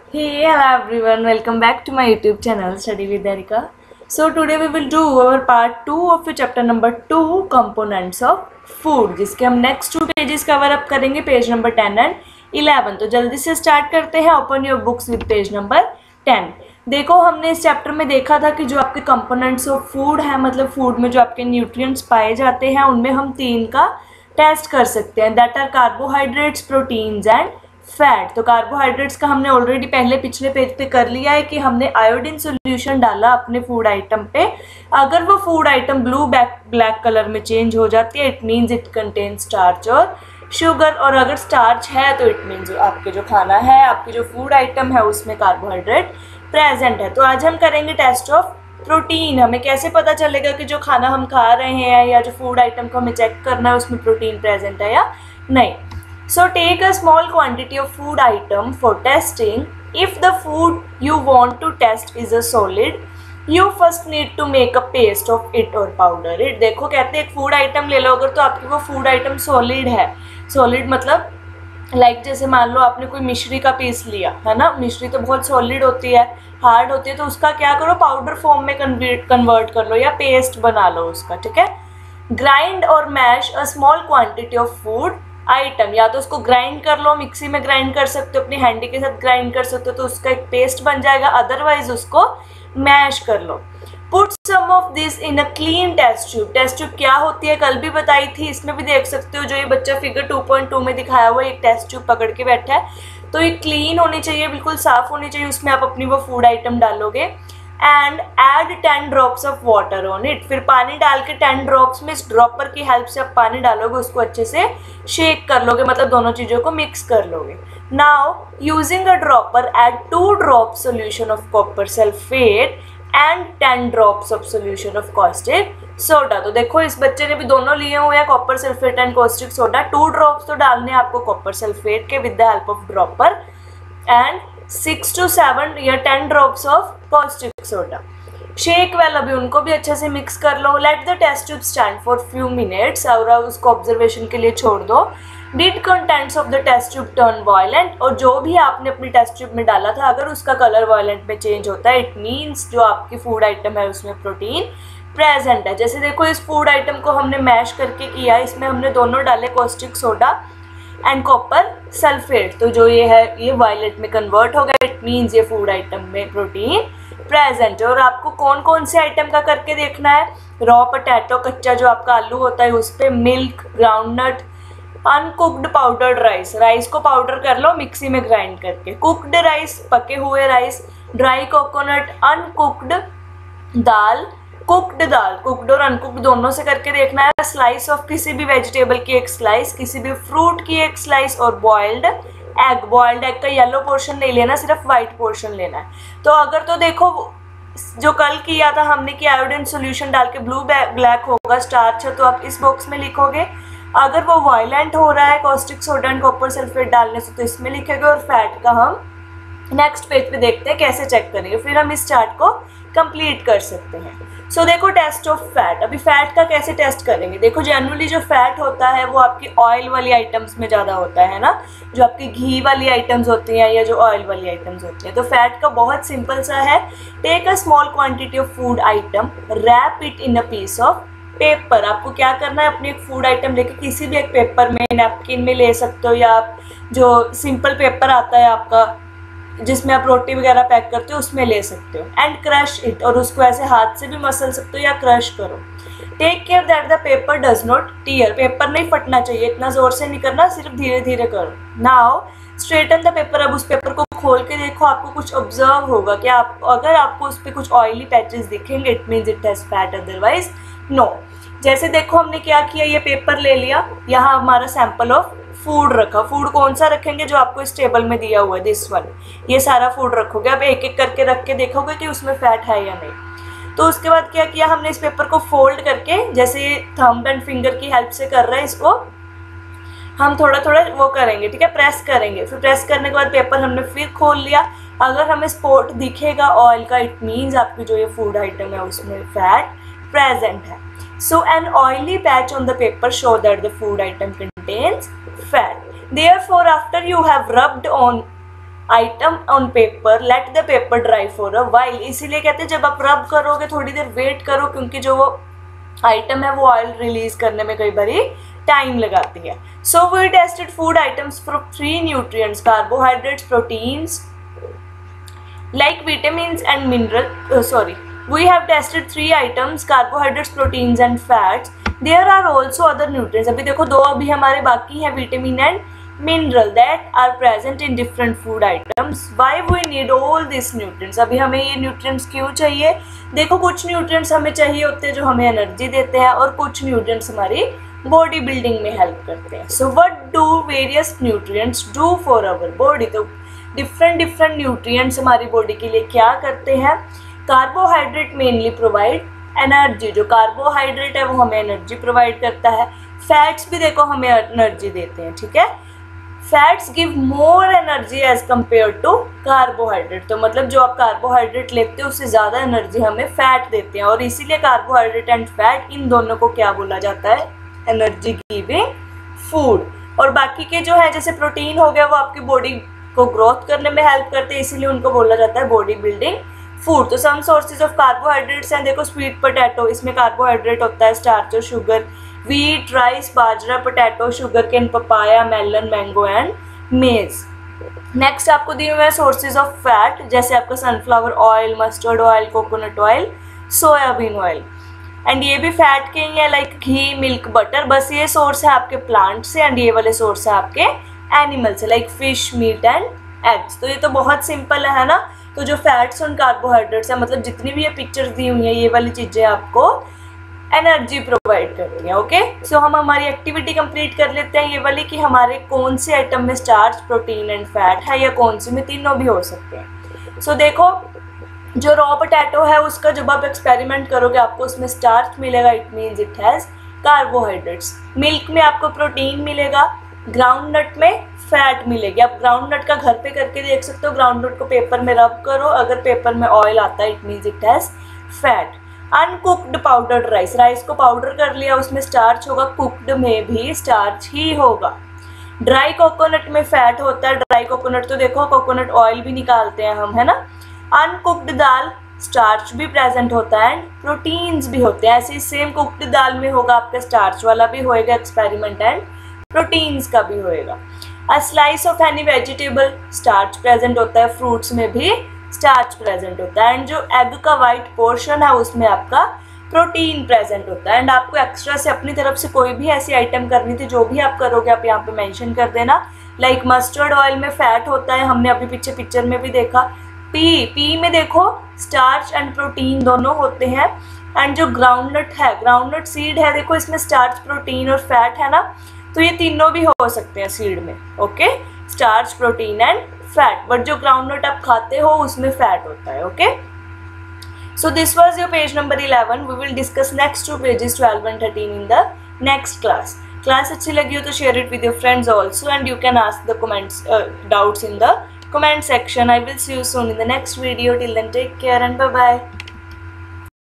Hey, hello everyone, welcome back to my YouTube channel Study with Erika. So today we will do our part 2 of your chapter number 2 components of food, जिसके हम next 2 pages cover up करेंगे, page number 10 and 11. तो जल्दी से start करते हैं. Open your books with page number 10. देखो, हमने इस चैप्टर में देखा था कि जो आपके कंपोनेंट्स ऑफ फूड है, मतलब फूड में जो आपके न्यूट्रिएंट्स पाए जाते हैं, उनमें हम 3 का टेस्ट कर सकते हैं. That are carbohydrates, proteins and fat. तो कार्बोहाइड्रेट्स का हमने ऑलरेडी पहले पिछले पेज पे कर लिया है कि हमने आयोडीन सॉल्यूशन डाला अपने फूड आइटम पे. अगर वो food item blue black colour में चेंज हो जाती है, it means it contain starch और शुगर. और अगर स्टार्च है तो इट मीन्स आपके जो खाना है, आपकी जो फूड आइटम है, उसमें कार्बोहाइड्रेट प्रेजेंट है. तो आज हम करेंगे टेस्ट ऑफ प्रोटीन. हमें कैसे पता चलेगा कि जो खाना हम खा रहे हैं या जो फूड आइटम को हमें चेक करना है उसमें प्रोटीन प्रेजेंट है या नहीं. So take a small quantity of food item for testing. If the food you want to test is a solid, you first need to make a paste of it or powder it. देखो, कहते हैं एक food item ले लो अगर, तो आपकी वो food item solid है. सॉलिड मतलब लाइक जैसे मान लो आपने कोई मिश्री का पीस लिया है ना. मिश्री तो बहुत सॉलिड होती है, हार्ड होती है, तो उसका क्या करो, पाउडर फॉर्म में कन्वर्ट कर लो या पेस्ट बना लो उसका. ठीक है. ग्राइंड और mash a small quantity of food item. या तो उसको ग्राइंड कर लो, मिक्सी में ग्राइंड कर सकते हो, अपनी हैंडी के साथ ग्राइंड कर सकते हो, तो उसका एक पेस्ट बन जाएगा. अदरवाइज उसको मैश कर लो. Put some of this in a clean test tube. Test tube क्या होती है कल भी बताई थी, इसमें भी देख सकते हो. जो ये बच्चा फिगर 2.2 में दिखाया हुआ एक टेस्ट ट्यूब पकड़ के बैठा है, तो ये क्लीन होनी चाहिए, बिल्कुल साफ होनी चाहिए. उसमें आप अपनी वो फूड आइटम डालोगे and add 10 drops of water on it. फिर पानी डाल के 10 ड्रॉप्स में इस ड्रॉपर की हेल्प से आप पानी डालोगे, उसको अच्छे से शेक कर लोगे, मतलब दोनों चीज़ों को मिक्स कर लोगे. Now using a dropper add 2 drop solution of copper sulphate and 10 drops of solution of caustic soda. तो देखो, इस बच्चे ने भी दोनों लिए हुए हैं, copper sulphate and caustic soda. 2 drops तो डालने हैं आपको कॉपर सल्फेट के with the help of dropper, and 6 to 7 या 10 drops of caustic soda. Shake well, अभी उनको भी अच्छे से मिक्स कर लो. Let the test tube stand for few minutes, और उसको ऑब्जर्वेशन के लिए छोड़ दो. Did contents of the test tube turn violent. और जो भी आपने अपनी टेस्ट ट्यूब में डाला था, अगर उसका कलर वायलेंट में चेंज होता है, इट मीन्स जो आपकी फूड आइटम है उसमें प्रोटीन प्रेजेंट है. जैसे देखो, इस फूड आइटम को हमने मैश करके किया, इसमें हमने दोनों डाले caustic soda and copper sulphate. तो जो ये है ये वायलेट में कन्वर्ट हो गया, इट मीन्स ये फूड आइटम में प्रोटीन प्रेजेंट है. और आपको कौन कौन से आइटम का करके देखना है. रॉ पोटैटो, कच्चा जो आपका आलू होता है उस पर, milk, groundnut, uncooked powdered rice. Rice को पाउडर कर लो मिक्सी में ग्राइंड करके. कुक्ड राइस, पके हुए rice, dry coconut, uncooked dal, cooked dal. Cooked और अनकुक्ड दोनों से करके देखना है. स्लाइस ऑफ किसी भी वेजिटेबल की एक स्लाइस, किसी भी फ्रूट की एक स्लाइस, और बॉइल्ड एग. बॉइल्ड एग का येलो पोर्शन नहीं लेना, सिर्फ वाइट पोर्शन लेना है. तो अगर तो देखो, जो कल किया था हमने कि आयोडीन सॉल्यूशन डाल के ब्लू ब्लैक होगा, स्टार्च है, तो आप इस बॉक्स में लिखोगे. अगर वो वायलेंट हो रहा है caustic soda and copper sulphate डालने से, तो इसमें लिखेंगे. और फैट का हम नेक्स्ट पेज पे देखते हैं कैसे चेक करेंगे, फिर हम इस चार्ट को कंप्लीट कर सकते हैं. सो देखो, टेस्ट ऑफ फैट. अभी फैट का कैसे टेस्ट करेंगे. देखो, जनरली जो फैट होता है वो आपकी ऑयल वाली आइटम्स में ज़्यादा होता है ना, जो आपकी घी वाली आइटम्स होती हैं या जो ऑयल वाली आइटम्स होती हैं. तो फैट का बहुत सिंपल सा है. Take a small quantity of food item, wrap it in a piece of paper. आपको क्या करना है, अपनी एक फूड आइटम लेके किसी भी एक पेपर में, नैपकिन में ले सकते हो, या आप जो सिंपल पेपर आता है आपका जिसमें आप रोटी वगैरह पैक करते हो, उसमें ले सकते हो. And crush it. और उसको ऐसे हाथ से भी मसल सकते हो या क्रश करो. Take care that the paper does not tear. Paper नहीं फटना चाहिए, इतना ज़ोर से नहीं करना, सिर्फ धीरे धीरे करो. Now straighten the paper. अब उस पेपर को खोल के देखो, आपको कुछ ऑब्जर्व होगा कि अगर आपको उस पर कुछ ऑयली पैचेस दिखेंगे, it means it has fat, otherwise no. जैसे देखो, हमने क्या किया, ये पेपर ले लिया, यहाँ हमारा सैंपल ऑफ फूड रखा. फूड कौन सा रखेंगे, जो आपको इस टेबल में दिया हुआ है, दिस वन. ये सारा फूड रखोगे. अब एक एक करके रख के देखोगे कि उसमें फैट है या नहीं. तो उसके बाद क्या किया हमने, इस पेपर को फोल्ड करके, जैसे थंब एंड फिंगर की हेल्प से कर रहे हैं, इसको हम थोड़ा थोड़ा वो करेंगे. ठीक है, प्रेस करेंगे. फिर प्रेस करने के बाद पेपर हमने फिर खोल लिया. अगर हमें स्पॉट दिखेगा ऑयल का, इट मीन्स आपकी जो ये फूड आइटम है उसमें फैट प्रेजेंट है. So an oily patch on the paper show that the food item contains fat. Therefore, after you have rubbed on item on paper, let the paper dry for a while. इसीलिए कहते हैं जब आप रब करोगे थोड़ी देर wait करो, क्योंकि जो वो आइटम है वो ऑयल रिलीज करने में कई बारी टाइम लगाती है। So we tested food items for 3 nutrients, carbohydrates, proteins like vitamins and mineral we have tested 3 items, carbohydrates, proteins and fats. There are also other nutrients. अभी देखो 2 अभी हमारे बाकी हैं, vitamin and mineral that are present in different food items. Why we need all these nutrients? अभी हमें ये nutrients क्यों चाहिए? देखो कुछ nutrients हमें चाहिए होते हैं जो हमें एनर्जी देते हैं, और कुछ nutrients हमारी बॉडी बिल्डिंग में हेल्प करते हैं. So what do various nutrients do for our body? तो डिफरेंट न्यूट्रिएंट्स हमारी बॉडी के लिए क्या करते हैं? कार्बोहाइड्रेट मेनली प्रोवाइड एनर्जी, जो कार्बोहाइड्रेट है वो हमें एनर्जी प्रोवाइड करता है. फैट्स भी देखो हमें एनर्जी देते हैं, ठीक है. Fats give more energy as compared to carbohydrate. तो मतलब जो आप कार्बोहाइड्रेट लेते हो उससे ज़्यादा एनर्जी हमें फैट देते हैं, और इसीलिए कार्बोहाइड्रेट एंड फैट इन दोनों को क्या बोला जाता है? Energy giving food. और बाकी के जो है जैसे प्रोटीन हो गया वो आपकी बॉडी को ग्रोथ करने में हेल्प करते हैं, इसीलिए उनको बोला जाता है बॉडी बिल्डिंग फूड. तो सम सोर्सेज ऑफ कार्बोहाइड्रेट्स हैं, देखो स्वीट पोटैटो, इसमें कार्बोहाइड्रेट होता है, स्टार्च और sugar. Wheat, rice, bajra, potato, sugar cane, papaya, melon, mango and maize. Next आपको दिए हुए हैं सोर्सेज ऑफ फैट, जैसे आपका sunflower oil, mustard oil, coconut oil, soyabean oil. And ये भी फैट के ही है, लाइक घी, मिल्क, बटर. बस ये सोर्स है आपके प्लांट से, एंड ये वाले सोर्स है आपके एनिमल से, like fish, meat and eggs. तो ये तो बहुत सिंपल है ना. तो जो फैट्स और कार्बोहाइड्रेट्स है, मतलब जितनी भी ये पिक्चर्स दी हुई हैं, ये वाली चीज़ें आपको एनर्जी प्रोवाइड करती हैं. ओके, सो हम हमारी एक्टिविटी कंप्लीट कर लेते हैं ये वाली, कि हमारे कौन से आइटम में स्टार्च, प्रोटीन एंड फैट है, या कौन से में तीनों भी हो सकते हैं. सो देखो जो रॉ पोटैटो है उसका जब आप एक्सपेरिमेंट करोगे आपको उसमें स्टार्च मिलेगा, it means it has carbohydrates. Milk में आपको प्रोटीन मिलेगा, ग्राउंड नट में फैट मिलेगी. आप ग्राउंड नट का घर पे करके देख सकते हो. ग्राउंड नट को पेपर में रब करो, अगर पेपर में ऑयल आता है it means it has fat. Uncooked powdered rice, rice को पाउडर कर लिया, उसमें स्टार्च होगा, कुक्ड में भी स्टार्च ही होगा. ड्राई कोकोनट में फैट होता है. ड्राई कोकोनट तो देखो कोकोनट ऑयल भी निकालते हैं हम, है ना. अनकुक्ड दाल, स्टार्च भी प्रेजेंट होता है एंड प्रोटीन्स भी होते हैं. ऐसे ही सेम कुक्ड दाल में होगा आपका स्टार्च वाला भी होएगा एक्सपेरिमेंट, एंड प्रोटीन्स का भी होएगा. A slice of any vegetable, starch present होता है. फ्रूट्स में भी स्टार्च प्रेजेंट होता है. एंड जो एग का वाइट पोर्शन है उसमें आपका प्रोटीन प्रेजेंट होता है. एंड आपको एक्स्ट्रा से अपनी तरफ से कोई भी ऐसी आइटम करनी थी, जो भी आप करोगे आप यहाँ पे मेंशन कर देना. लाइक मस्टर्ड ऑयल में फैट होता है, हमने अभी पीछे पिक्चर में भी देखा. पी में देखो स्टार्च एंड प्रोटीन दोनों होते हैं. एंड जो ग्राउंडनट है, ग्राउंडनट सीड है, देखो इसमें स्टार्च, प्रोटीन और फैट है ना. तो ये तीनों भी हो सकते हैं सीड में. Okay, starch, protein and fat. But जो ग्राउंडनट आप खाते हो उसमें फैट होता है. Okay, so this was your page number 11. We will discuss next 2 pages 12 and 13 in the next class. Class अच्छी लगी हो तो share it with your friends also, and you can ask the comments doubts in the comment section. I will see you soon in the next video. Till then, take care and bye bye.